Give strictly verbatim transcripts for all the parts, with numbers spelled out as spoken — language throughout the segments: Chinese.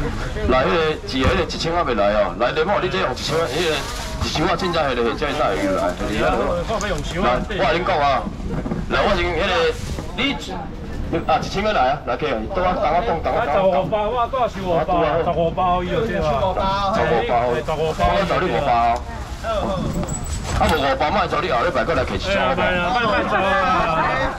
来，迄个是迄个一千块袂来哦，来连某你这用一千块，迄个一千块凊彩迄个，才会哪会来？就是安尼。来，我甲恁讲啊，来我是迄个你。 啊，一千块来啊，来客啊，等我等我讲，等我讲。十五包，我多少收五包？十五包，伊就对嘛。十五包，十五包，我找你五包。啊，无五包，莫找你后礼拜过来客一箱。哎呀，卖啦，卖卖走啊！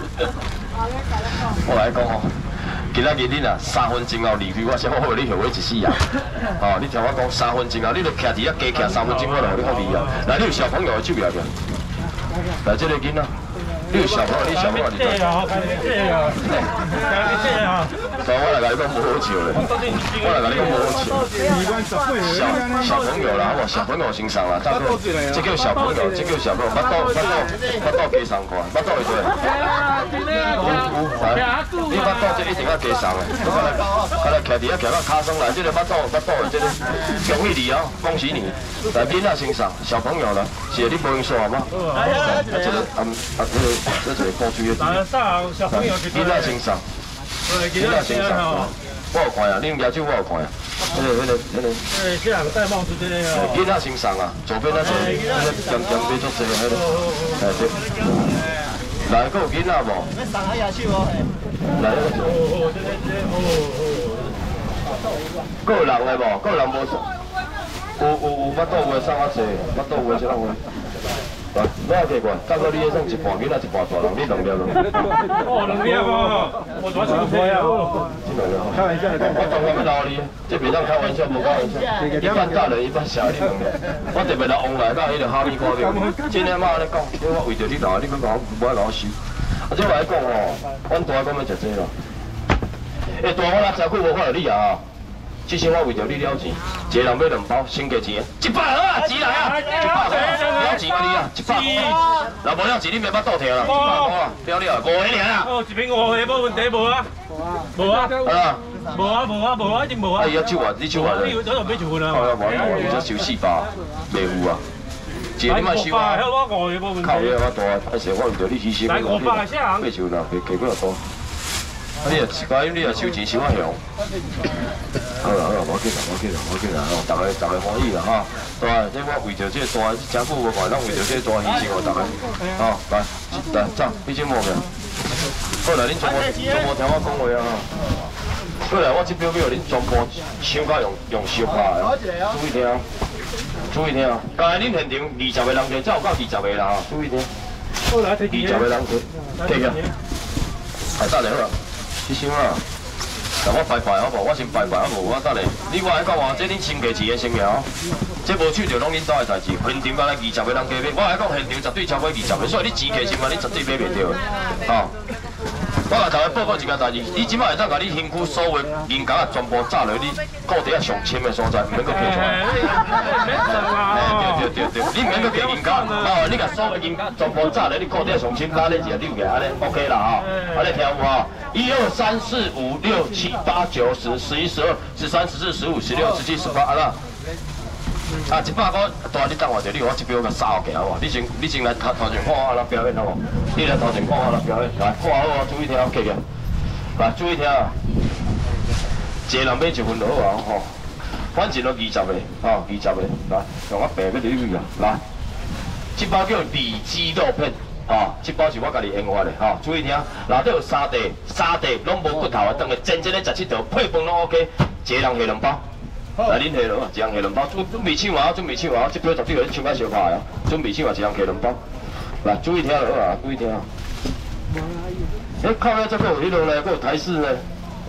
我来讲哦，今仔日恁啊三分钟后离开，我先好你后尾一世人。哦，你听我讲，三分钟后你著徛伫遐加徛三分钟，我就互你好离啊。来，你有小朋友的手举起。来，这个囡仔。 你有小朋友，你小朋友你做。这啊，这啊，这啊。所以我来甲你讲无好笑咧，我来甲你讲无好笑。小小朋友啦，好无？小朋友先上啦，大哥，这叫小朋友，这叫小朋友，巴肚巴肚巴肚加上看，巴肚会做。有有，来，你巴肚这一定要加上的，我来，我来徛伫遐徛到骹松来，这个巴肚巴肚的这个，恭喜你哦，恭喜你！来，囡仔先上，小朋友啦，是你无用说好吗？啊，这个啊啊这个。 这是高追的。来上小朋友去。囡仔先上，囡仔先上。我有看啊，恁亚洲我有看啊。迄个、迄个、迄个。诶，这两个戴帽子这个啊。囡仔先上啊，左边那个，那个杨杨飞做这个，迄个。哎对。来，佫有囡仔无？要上海亚手哦。来，那个。哦哦，这个这哦哦。佫有人的无？佫有人无上？有有有，巴肚有送较济，巴肚有啥人有？ 来，我也加过，大哥你迄算一半囡仔一半大人，你两粒咯。哦，两粒哦，我怎么不会啊？这两粒，开玩笑的，我当然要捞你，这别当开玩笑，无开玩笑。一半大人，一半小你两粒。我特别来往来到迄个哈密瓜钓，今天妈咧讲，我为着你来，你要讲我爱老收。啊，这来讲哦，阮大哥要食这咯。诶，大我若食久无看到你啊。 即时我为着你了钱，一个人买两包，先加钱，一百好啊，钱来啊，一百好，了钱啊你啊，一百好。若无了钱，你免巴肚疼啦，一百好啊，了了，五个尔啊。哦，一瓶五个无问题无啊，无啊，啊，无啊无啊无啊，一定无啊。哎呀，酒啊，你酒啊。你我度买一份啊。好啊，无啊，你这收四百，袂有啊。一个你莫收啊。靠嘢我大，啊是我为着你牺牲。来五百下。别收啦，别加几多。 你啊，关于你啊收钱收啊凶。好啦好啦，无要紧啦，无要紧啦，无要紧啦，吼，大家大家欢喜啦哈。对，这我为着这大真久无看，咱为着这大牺牲哦，大家，好来来走，你先摸下。好来，恁全部全部听我讲话啊哈。过来，我这表表恁全部想甲用用烧拍的，注意听，注意听。刚才恁现场二十个人摕，才有到二十个啦哈，注意听。好来，二十个人摕，摕个，来得来好啦。 你想啊，但我拜拜好无？我先拜拜好无？我等下，你我来讲话，这恁先价钱的先苗，这无手着拢恁兜的代志。现场敢来二十个人加买，我来讲现场绝对超过二十个，所以你钱价先嘛，你绝对买袂到。吼，我甲大家报告一件代志，你即摆会当甲你身躯所有人工啊，全部炸落你固地啊上深的所在，唔免搁加出来。对对对对，你唔免搁加人工，哦，你甲所有人工全部炸落你固地啊上深，拉你一个溜起来，安尼 OK 啦吼，安尼听有无？ 一二三四五六七八九十十一十二十三十四十五十六十七十八，啊啦，啊一百块，大你等我者，你我一表甲扫起好无？你先你先来头头前看我啦表演好无？你来头前看我啦表演，来看好啊，注意听，客客，来注意听啊，一个人买一份就好啊吼，反正都二十个，吼二十个，来用我白要你去啊，来，这包叫里脊肉片。 哦，这包是我家己研发的，吼、哦，注意听，内底有三地，三地拢无骨头的，当个真正的十七道，配饭拢 OK， 一个人下两包，来恁下落啊，一人下两包，准准备抢啊，准备抢啊，这表绝对有人抢甲烧拍的，准备抢啊，一人下两包，来注意听落啊，注意听啊。哎，靠了这个有迄落呢，还有台式呢。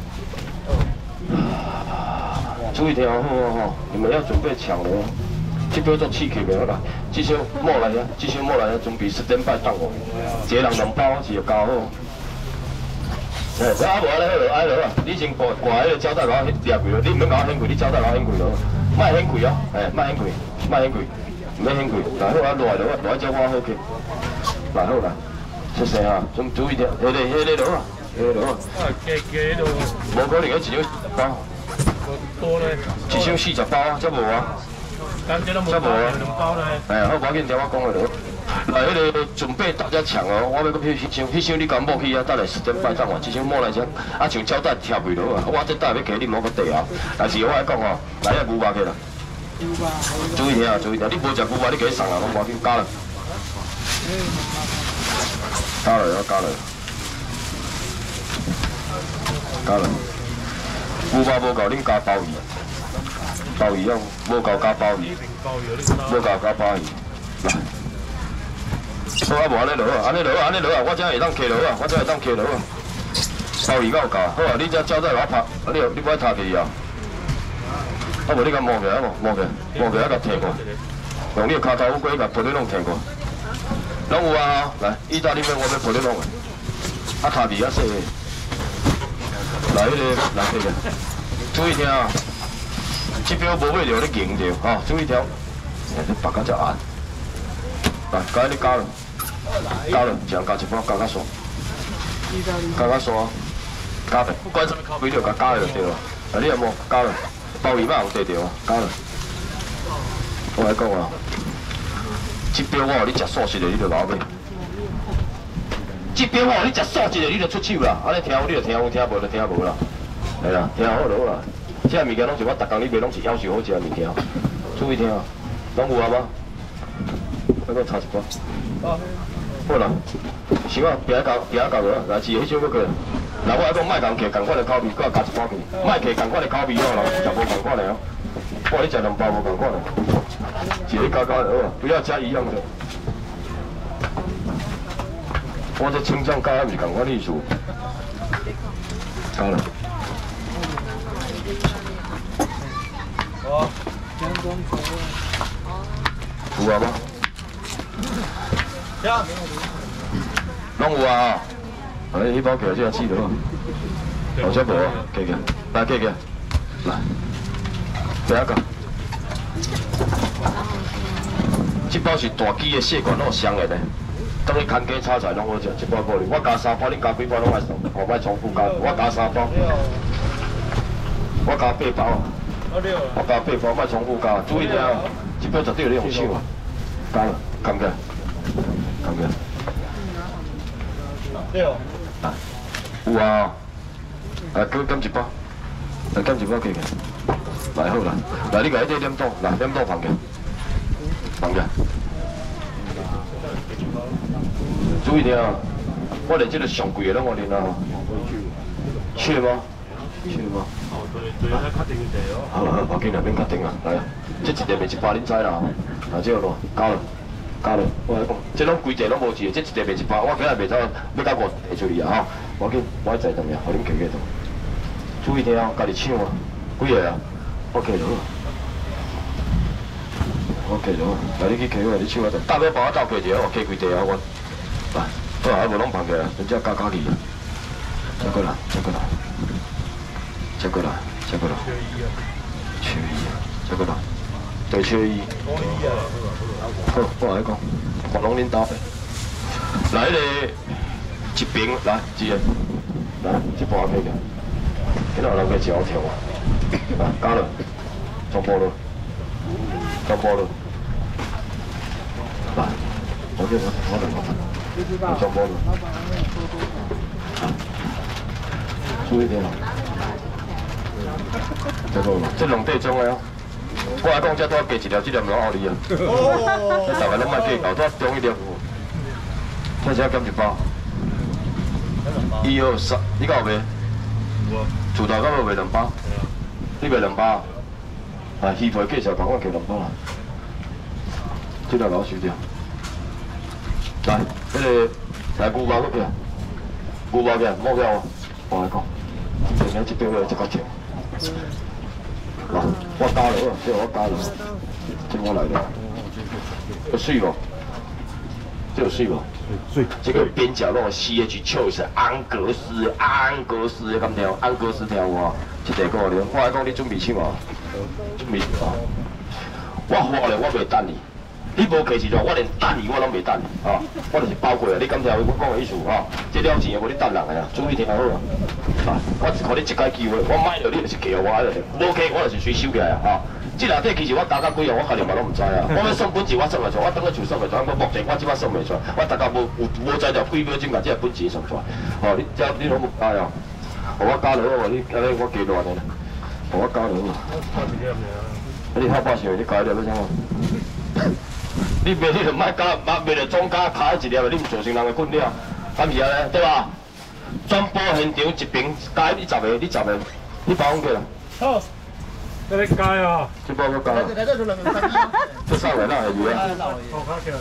注意听好好好，你们要准备抢了哦。 这叫做刺客袂好啦，至少莫来啊，至少莫来啊，准备十点半等我，一个人两包是就交好。哎，啊无咧好落，哎落啊，你先挂挂迄个胶带攞掠开咯，你唔免甲我掀开，你胶带攞掀开咯，莫掀开哦，哎，莫掀开，莫掀开，唔免掀开，来好啊，落来落啊，落来照我好去，来好啦，出声啊，注注意点，迄个迄个落啊，迄个落啊。啊，加加落。无可能一箱包。多咧。一箱四十包啊，则无啊。 这无啊，哎，好，无要紧，听我讲下落。 来，迄个准备大家抢哦！我要搁迄迄箱，迄箱你敢摸去啊？等下十点拜档完，这箱摸来只，啊像胶带贴袂落啊！我这等下要给你摸个地啊！但是我来讲哦，来啊牛肉去啦！注意听啊，注意听！你无食牛肉，你给伊送啊，拢无要紧，加了，加了，要加了，加了。牛肉无够，恁加鲍鱼，鲍鱼啊，无够加鲍鱼，无够加鲍鱼，来。 好啊，无安尼落啊，安尼落啊，安尼落啊，我才会当揢落啊，我才会当揢落啊。鲍鱼够够，好啊，你只胶带我拍，啊你你不爱拍去啊？啊无你甲摸起来无？摸起来，摸起来甲摕过，用你个骹头乌龟甲皮你拢摕过，拢有啊！来，意大利面我要皮你拢个，啊卡皮啊细个，来迄个来摕个，注意听啊！这标无买着你赢着吼，注意听，哎你白甲只暗，来，该你加了。 加了，只加一包，加加爽，加加爽，加呗，不管什么口味，你就加加了就对了。啊，你有无加了？鲍鱼嘛有得着啊，加了。我来讲啊，这标我你食素食的，你就老买。这标我你食素食的，你就出手啦。安尼听有你就听有，听无就听无啦。系啦，听好就好啦。这物件拢是我逐工你买，拢是要求好食的物件。注意听啊，拢有啊吗？再给我插一包。好啦，想啊，别搞别搞个，来是迄种个个。来我来讲，卖共摕共款的口味，搁加一包去，卖摕共款的口味哦，人食无共款的哦。我你食两包无共款的，一个加加的好，不要加一样的。我这青酱加还不是共款意思。加了。有啊吗？ 拢有啊！哎，迄包起来这试落，好像无啊，起起，来起起，来，第一个，这包是大鸡的血管，拢香的呢。等你看鸡炒菜拢好食，一包过嚟，我加三包，恁加几包拢爱送，我莫重复加，我加三包，我加八包，我加八包，莫重复加，注意听啊，这包绝对有你用手啊，加了，看唔看？ 看唔看？对哦。啊，有啊。来，给减一包，来减一包起起。来好啦，来你甲迄个点冻，来点冻放起，放起。注意听啊，我连这个上贵的拢我练啊。去吗？去吗？哦，对对，他确定要坐哦。好好，我今日免确定啊，来，这一碟袂一百恁知啦，啊，这个咯，交了。 加了，我来讲，这拢规地拢无钱，这一地卖一包，我今日卖走，要甲五地出去啊！吼，我紧，我在怎么样？互恁企起度，注意听啊，家己抢啊，几个啊？我企落，我企落，来你去企我，你抢我度，大尾帮我斗企一下，我企几地啊？我，来，好啊，无拢放起来，人家加加去，再过来，再过来，再过来，再过来，缺一啊，再过来，对缺一。 好，我来讲，我拢恁搭的。来，迄个一边来，一个，来一包起个，今仔人个真好跳啊！来，加了，全部了，全部了。来，我这我我来我，全部了。注意点哦，这个这两块钟的哦。 我来讲，这多加一条，这条蛮好哩啊！这大家拢卖计较，多中一条。听啥减一包？一二三，你敢有卖？有啊。自头敢有卖两包？你卖两包？啊，鱼皮介绍，赶快给两包啦。这条老收掉。来，迄个来牛肉去啊！牛肉去啊，摸掉哦。我来讲，今日这边我这个跳。 来，我加了，这我加了，这我来了，有水无？这有水无？水。这个边角那种 C H choice 安格斯安格斯的咁条，安格斯条哇，这地个了。我来讲，你准备抢啊？准备啊！我发了，我袂等你。你无客气就，我连等你我拢袂等你啊！我就是包过啊！你咁条我讲的意思啊，这了钱的无你等人的啊，注意听好啊！ 出，我只给你一解机会，我买了你就是给我就对，无给我就是随收起来啊！哈，这两块其实我加到几啊，我家己嘛拢唔知啊。我要算本钱，我算袂出，我等下就算袂出。我目前我即摆算袂出，我大概无有无在条几秒钟把这本钱算出来。哦，你这你拢冇加呀？我加落我你安尼我加落安尼，我加落。你好把钱你加了要怎啊？你卖你就卖加，卖卖了总加卡一粒，你唔造成人的困扰，敢是安尼对吧？转播现场一边加你十个，你十个，你包起来。 好，在你加啊。 这包要加啊。这三个哪会有啊？ 好卡起来。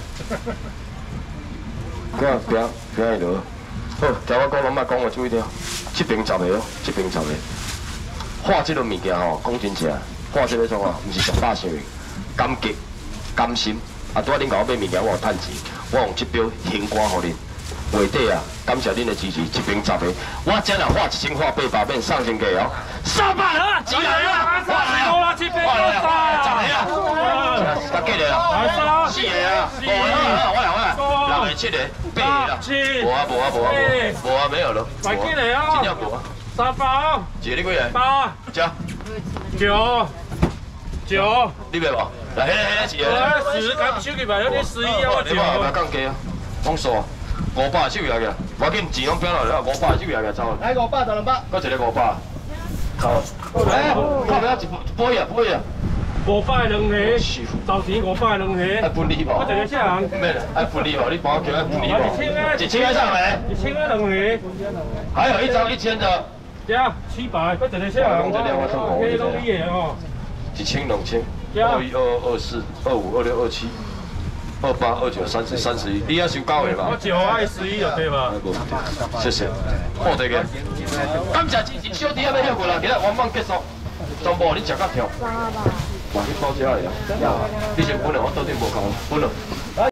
个平平会落。好，听我讲，拢莫讲我注意听。这边十个哦，这边十个。画这种物件吼，讲真正，画这个种啊，毋是上百想的，感激、甘心。啊，拄仔恁甲我买物件，我有趁钱，我用这表献歌互恁。月底啊，感谢恁的支持，一边十个，我今日画一千画八百面上千个哦，三百了，几来了？我来啊！ 这边我来啊！ 十个啊！甲几个啊？四个啊！五个啊！我来我来，六个、七个、八个啦，无啊无啊无啊无啊没有了， 快几个啊？ 真正无啊！ 三包。 一个你几个？ 八。 加。 九。九。 你袂无？来，迄个迄个是个。 十，赶手机吧，有你十一啊，我九。 你话甲降价啊？讲数啊！五百手下个，我紧钱拢变落来，五百手下个走。 来五百到两百， 搁一个五百。好。哎，后边一杯啊杯啊。 五百两盒，早前五百两盒。 爱分你无？ 我一个啥人？ 咩？爱分你无？你帮我叫爱分你无？ 一千个， 一千个上来。 一千个两盒。 还有一张一千的。 呀，七百，搁一个啥人？可以弄你的哦。 一千两千。二一、二二、二四、二五、二六、二七。二八、二九、三十、三十一，你要收九个吧？ 我九爱十一就对吧？ 谢谢，好地个。感谢支持，小弟要要过来，今日晚饭结束，全部你食到跳。哇，你包车嚟啊？你先分了，我到底无讲分了。